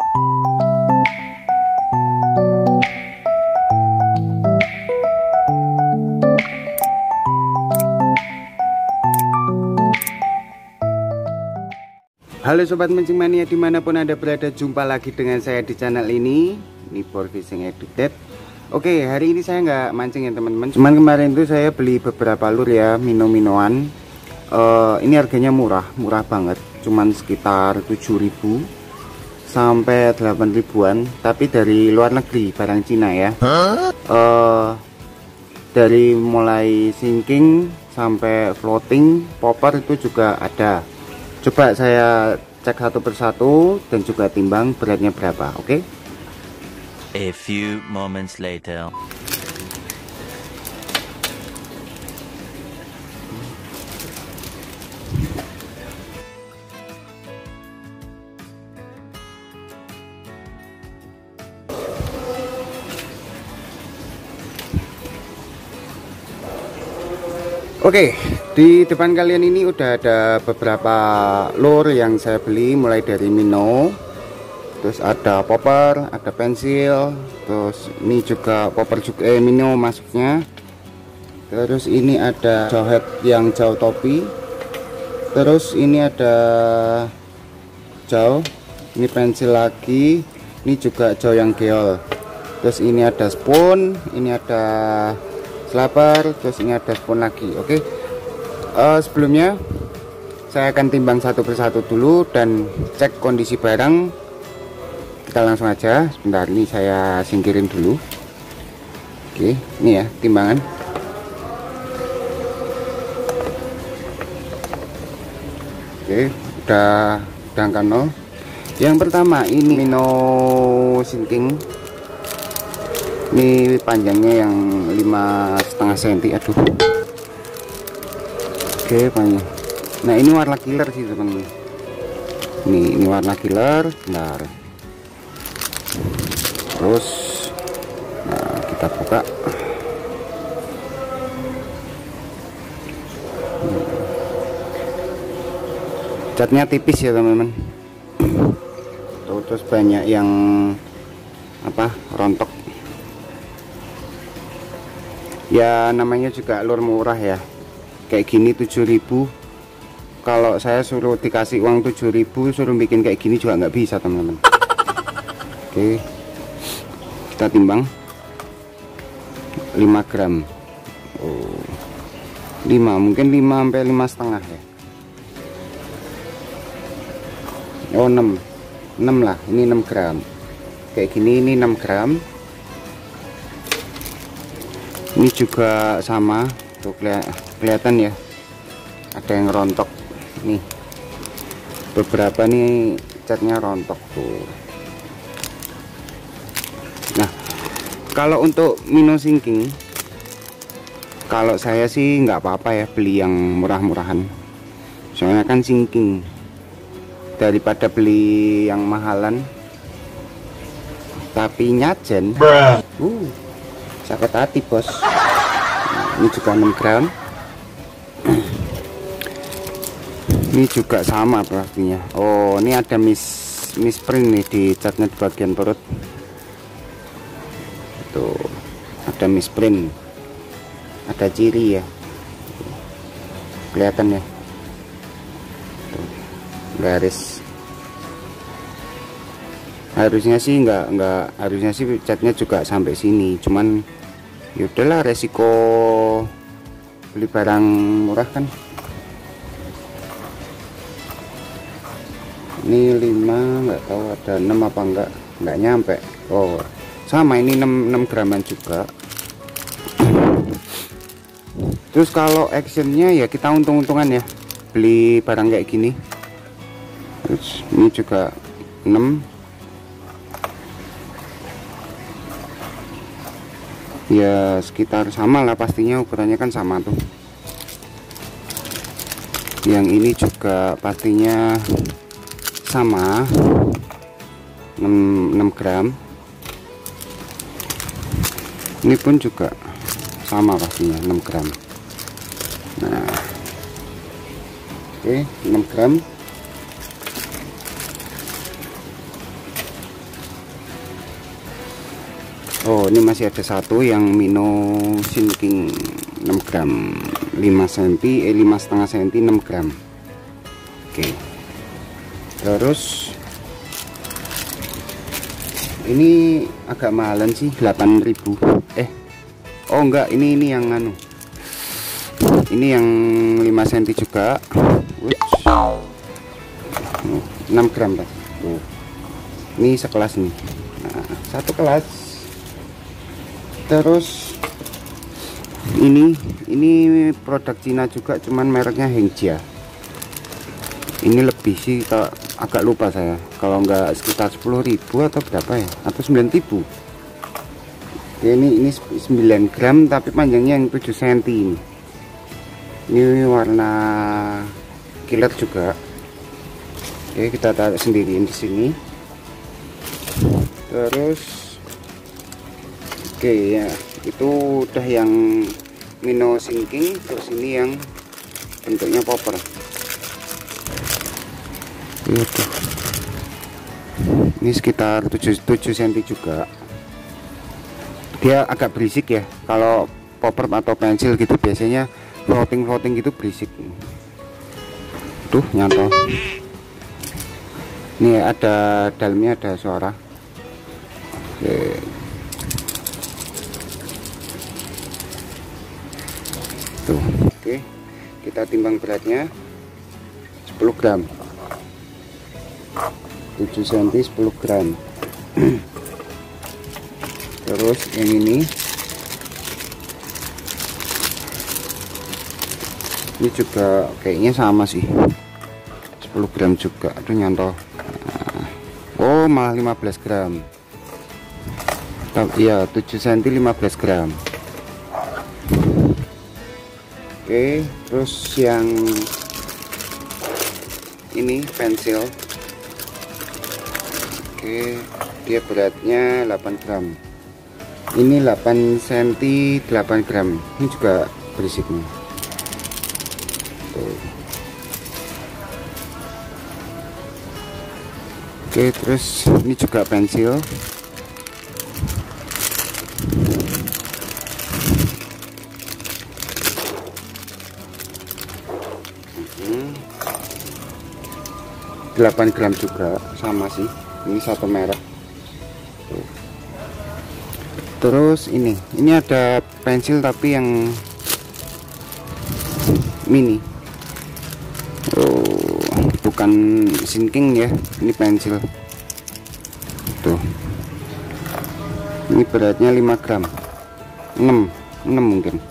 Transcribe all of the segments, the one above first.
Halo sobat mancing mania dimanapun anda berada, jumpa lagi dengan saya di channel ini Nipor Fishing Educated. Oke, hari ini saya nggak mancing ya teman-teman, cuman kemarin tuh saya beli beberapa lur ya, mino-minoan. Ini harganya murah banget, cuman sekitar 7.000 sampai 8.000-an, tapi dari luar negeri, barang Cina ya. Dari mulai sinking sampai floating, popper itu juga ada. Coba saya cek satu persatu dan juga timbang beratnya berapa, oke? A few moments later. Oke, di depan kalian ini udah ada beberapa lure yang saya beli, mulai dari minnow, terus ada popper, ada pensil, terus ini juga popper juga minnow masuknya, terus ini ada jawhead yang jauh topi, terus ini ada jauh, ini pensil lagi, ini juga jauh yang geol, terus ini ada spoon, ini ada selapar, terus ini ada spoon lagi. Oke, sebelumnya saya akan timbang satu persatu dulu dan cek kondisi barang. Kita langsung aja, sebentar, ini saya singkirin dulu. Oke, ini ya timbangan. Oke, udah angka 0. Yang pertama ini minnow sinking. Ini panjangnya yang 5,5 cm. Aduh. Oke, panjang. Nah, ini warna killer sih teman-teman. Ini warna killer. Bentar. Terus nah, kita buka. Catnya tipis ya teman-teman. Terus banyak yang apa? Rontok. Ya namanya juga lure murah ya, kayak gini 7.000. Kalau saya suruh dikasih uang 7.000 suruh bikin kayak gini juga nggak bisa teman-teman. Oke, kita timbang 5 gram. Oh, 5, mungkin 5 sampai 5,5 ya. Oh 6 lah, ini 6 gram kayak gini, ini 6 gram. Ini juga sama tuh, kelihatan ya, ada yang rontok nih, beberapa nih catnya rontok tuh. Nah, kalau untuk minnow sinking, kalau saya sih nggak apa-apa ya beli yang murah-murahan, soalnya kan sinking, daripada beli yang mahalan tapi nyajen. Sakit hati bos. Nah, ini juga 6 gram. Ini juga sama pastinya. Oh, ini ada misprint nih di catnya di bagian perut. Tuh, ada misprint, ada ciri ya, kelihatan ya. Tuh, garis. Harusnya sih nggak harusnya sih catnya juga sampai sini, cuman yaudahlah, resiko beli barang murah kan. Ini 5, nggak tahu ada 6 apa nggak nyampe. Oh sama, ini 6 graman juga. Terus kalau actionnya ya kita untung-untungan ya beli barang kayak gini. Terus ini juga 6 ya, sekitar sama lah pastinya, ukurannya kan sama tuh. Yang ini juga pastinya sama, 6 gram. Ini pun juga sama pastinya, 6 gram. Nah, oke, 6 gram. Oh, ini masih ada satu yang Mino Sinking 6 gram 5 cm 5,5 cm 6 gram. Oke, terus ini agak mahalan sih, 8.000. Oh enggak, ini yang anu, ini yang 5 cm juga. 6 gram Pak. Tuh. Ini sekelas nih. Nah, satu kelas. Terus ini produk Cina juga, cuman mereknya Hengjia. Ini lebih sih, agak lupa saya, kalau nggak sekitar 10.000 atau berapa ya, atau 9.000. Oke, ini 9 gram tapi panjangnya yang 7 cm ini. Ini warna kilat juga. Oke, kita taruh sendiriin di sini. Terus oke ya, itu udah yang Mino Sinking. Terus ini yang bentuknya popper. Ini sekitar 7 cm juga. Dia agak berisik ya, kalau popper atau pensil gitu biasanya floating gitu berisik. Tuh, nyantol. Ini ada dalamnya, ada suara. Oke. Tuh. Oke, kita timbang beratnya 10 gram 7 cm 10 gram. Terus yang ini juga kayaknya sama sih, 10 gram juga. Aduh, nyantol. Oh, malah 15 gram. Iya, 7 cm 15 gram. Oke, terus yang ini pensil. Oke, dia beratnya 8 gram. Ini 8 cm 8 gram. Ini juga berisik nih. Tuh. Oke, terus ini juga pensil. Hmm. 8 gram juga, sama sih. Ini satu merek. Tuh. Terus ini ada pensil tapi yang mini. Oh, bukan sinking ya, ini pensil. Tuh. Ini beratnya 5 gram. 6 mungkin.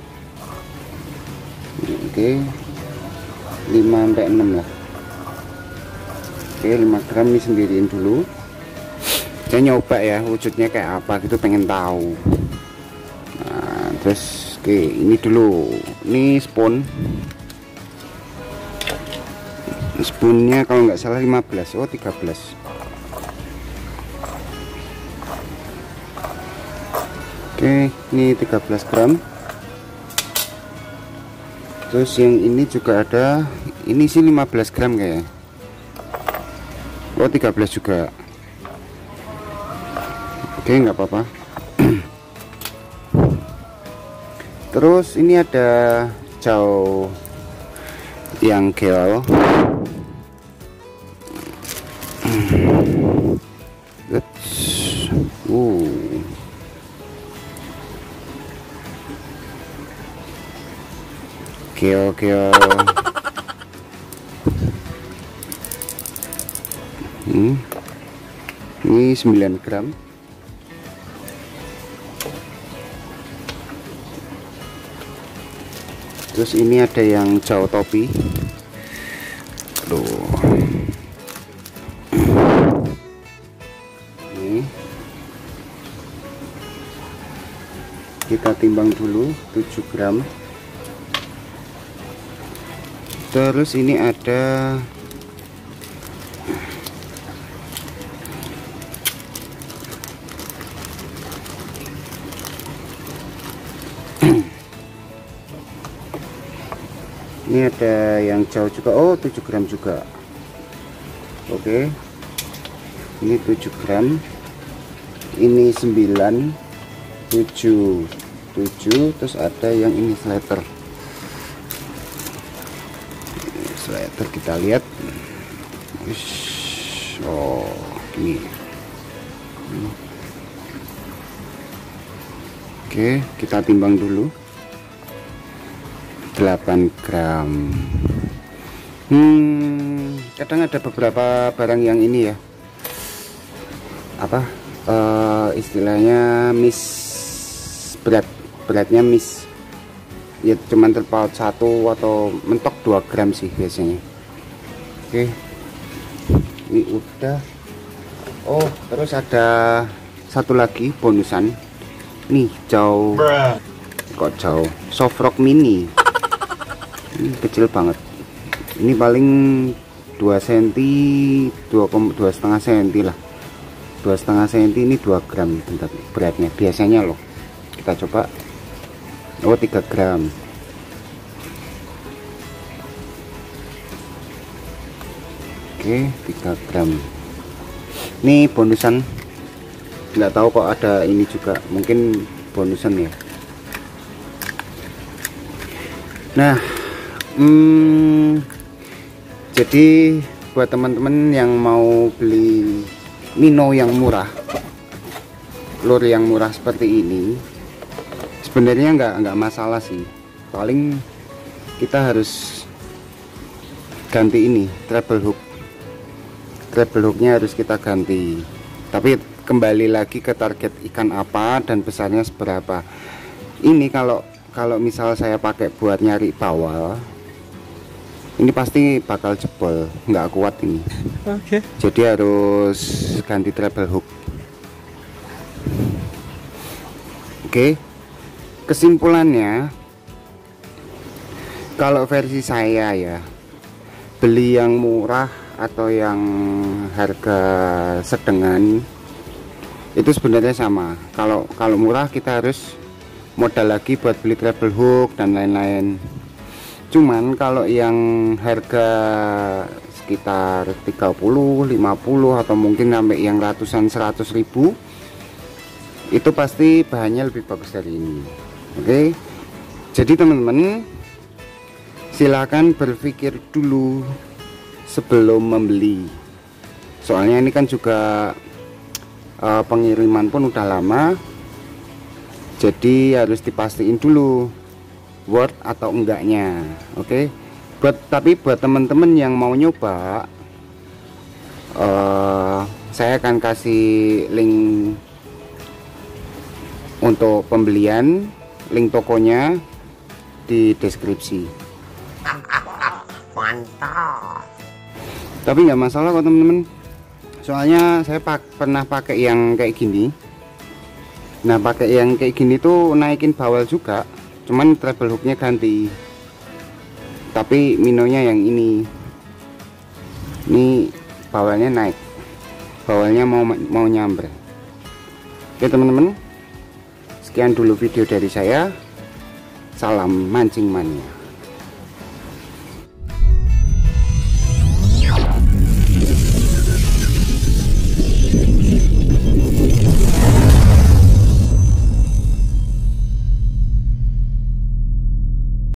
Oke. 5 sampai 6 lah. Oke, 5 gram ini sendiriin dulu. Saya nyoba ya wujudnya kayak apa gitu, pengen tahu. Nah, terus oke, ini dulu. Ini spoonnya kalau nggak salah 15. Oh, 13. Oke, ini 13 gram. Terus yang ini juga ada, ini sih 15 gram kayaknya. Oh, 13 juga. Oke, nggak apa-apa. Terus ini ada jauh yang gel. Gel. Ini 9 gram. Terus ini ada yang jauh topi. Loh. Ini kita timbang dulu 7 gram. Terus ini ada ini ada yang jauh juga. Oh, 7 gram juga. Oke, ini 7 gram. ini 9, 7, terus ada yang ini slider kita lihat. Oh ini oke, kita timbang dulu. 8 gram. Kadang ada beberapa barang yang ini ya, apa istilahnya miss beratnya miss ya, cuman terpaut 1 atau mentok 2 gram sih biasanya. Oke, ini udah. Oh, terus ada satu lagi bonusan nih, jauh kok jauh soft rock mini. Ini kecil banget, ini paling 2 cm, 2,5 cm lah, 2,5 cm. Ini 2 gram bentar, beratnya biasanya loh. Kita coba. Oh, 3 gram. Oke, 3 gram. Ini bonusan, nggak tahu kok ada ini juga, mungkin bonusan ya. Nah, jadi buat teman-teman yang mau beli Mino yang murah, lure yang murah seperti ini, sebenarnya nggak masalah sih. Paling kita harus ganti ini treble hook. Treble hooknya harus kita ganti, tapi kembali lagi ke target ikan apa dan besarnya seberapa. Ini kalau misal saya pakai buat nyari bawal, ini pasti bakal jebol, nggak kuat ini. Oke. Jadi harus ganti treble hook. Oke. Kesimpulannya, kalau versi saya ya, beli yang murah atau yang harga sedengan itu sebenarnya sama. Kalau murah kita harus modal lagi buat beli treble hook dan lain-lain. Cuman kalau yang harga sekitar 30, 50 atau mungkin sampai yang ratusan 100 ribu, itu pasti bahannya lebih bagus dari ini. Oke, jadi teman-teman silahkan berpikir dulu sebelum membeli. Soalnya ini kan juga pengiriman pun udah lama, jadi harus dipastiin dulu worth atau enggaknya. Oke, tapi buat teman-teman yang mau nyoba, saya akan kasih link untuk pembelian, link tokonya di deskripsi. Mantap. Tapi nggak masalah kok teman-teman, soalnya saya pernah pakai yang kayak gini. Nah, pakai yang kayak gini tuh naikin bawal juga, cuman treble hooknya ganti, tapi minonya yang ini bawalnya naik, bawalnya mau nyamber. Oke teman-teman, sekian dulu video dari saya. Salam mancing mania.